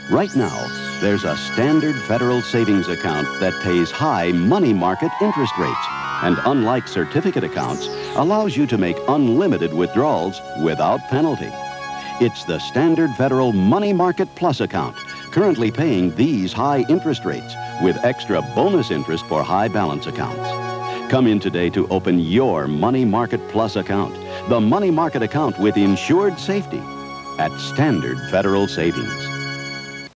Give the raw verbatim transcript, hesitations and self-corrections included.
Right now, there's a Standard Federal Savings Account that pays high money market interest rates, and unlike certificate accounts, allows you to make unlimited withdrawals without penalty. It's the Standard Federal Money Market Plus account, currently paying these high interest rates with extra bonus interest for high balance accounts. Come in today to open your Money Market Plus account, the money market account with insured safety at Standard Federal Savings.